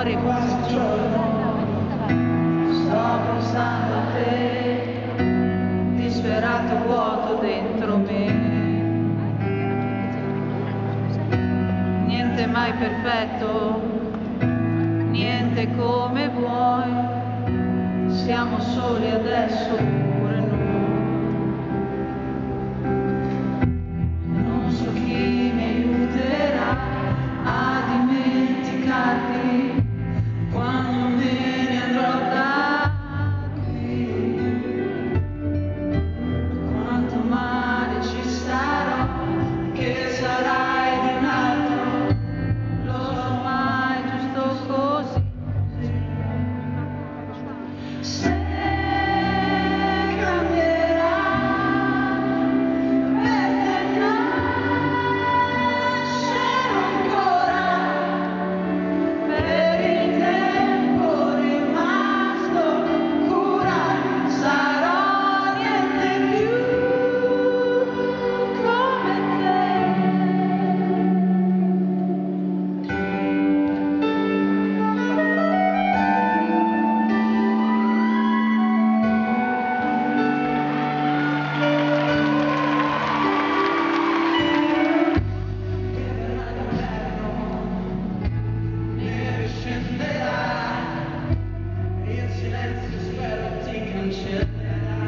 cuore confuso, sto pensando a te, disperato vuoto dentro me. Niente mai perfetto, niente come vuoi, siamo soli adesso pure noi. Non so chi mi aiuterà a dimenticarti quando me ne andrò da qui. Quanto male ci starò, che sarai di un altro, lo so mai giusto così. Se cambierà, per te nascerò ancora, per il tempo rimasto ancora, sarò niente più come te. Neve scenderà, il silenzio spero ti cancellerà.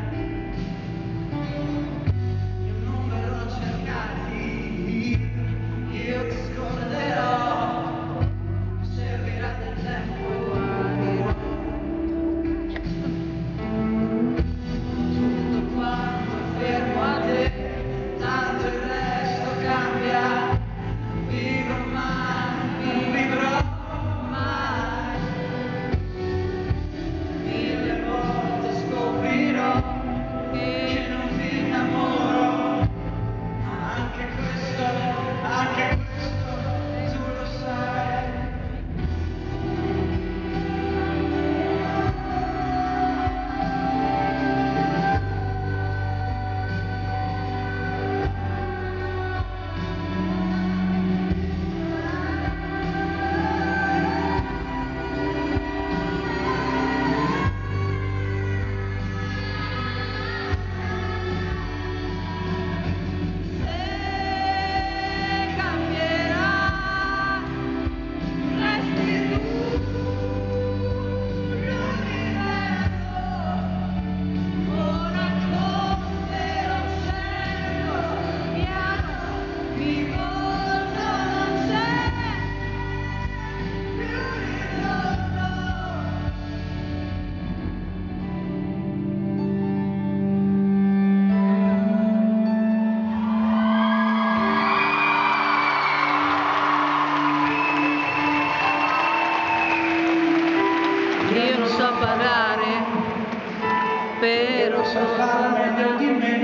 Io non verrò a cercarti, io ti scorderò, servirà del tempo e guarirò. Tutto quanto è fermo a te, tanto il resto cambia. Vivrò mai, non vivrò mai. Mille volte scoprirò che non mi innamoro. Anche questo tu lo sai. Io non so parlare, però so fare meglio di me.